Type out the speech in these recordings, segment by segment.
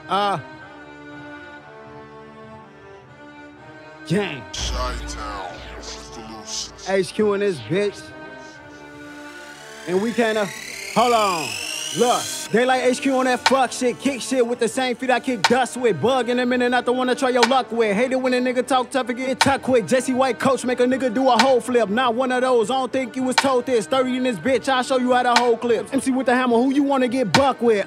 Gang. HQ in this bitch. And we kinda, hold on, look. They like HQ on that fuck shit, kick shit with the same feet I kick dust with. Bug in a minute, not the one to try your luck with. Hate it when a nigga talk tough and get tucked quick. Jesse White coach make a nigga do a whole flip. Not one of those, I don't think you was told this. 30 in this bitch, I'll show you how to hold clips. MC with the hammer, who you wanna get buck with?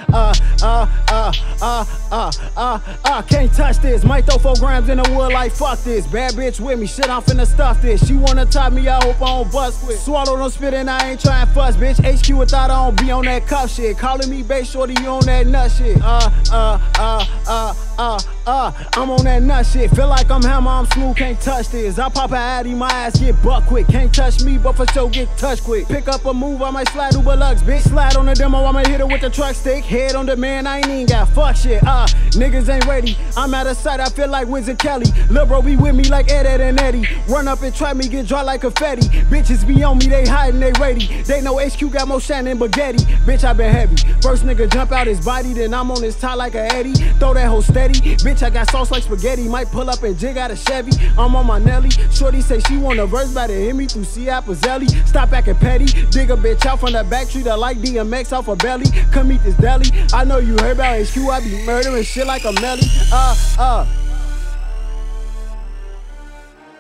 Can't touch this. Might throw 4 grams in the wood like fuck this. Bad bitch with me, shit, I'm finna stuff this. She wanna top me, I hope I don't bust with. Swallow, don't spit and I ain't trying fuss, bitch. HQ without I don't be on that cuff shit. Calling me bass shorty, you on that nut shit. I'm on that nut shit. Feel like I'm hammer, I'm smooth, can't touch this. I pop a addy, my ass get buck quick. Can't touch me, but for sure get touched quick. Pick up a move, I might slide Uber Lux, bitch. Slide on the demo, I'ma hit her with the truck stick. Head on the man, I ain't even got fuck shit. Niggas ain't ready, I'm out of sight, I feel like Wiz and Kelly. Lil' bro be with me like Ed and Eddie. Run up and try me, get dry like confetti. Bitches be on me, they hiding, they ready. They know HQ got more shine than spaghetti. Bitch, I been heavy. First nigga jump out his body, then I'm on his tie like a Eddie. Throw that hoe steady. Bitch, I got sauce like spaghetti. Might pull up and jig out a Chevy. I'm on my Nelly. Shorty say she want a verse, better hit me through Apazzelli. Stop acting petty. Dig a bitch out from the back, treat her like DMX off her belly. Come eat this deli. I know you heard about HQ, I be murdering shit like a Melly.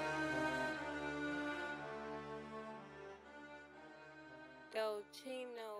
Yo, Chino.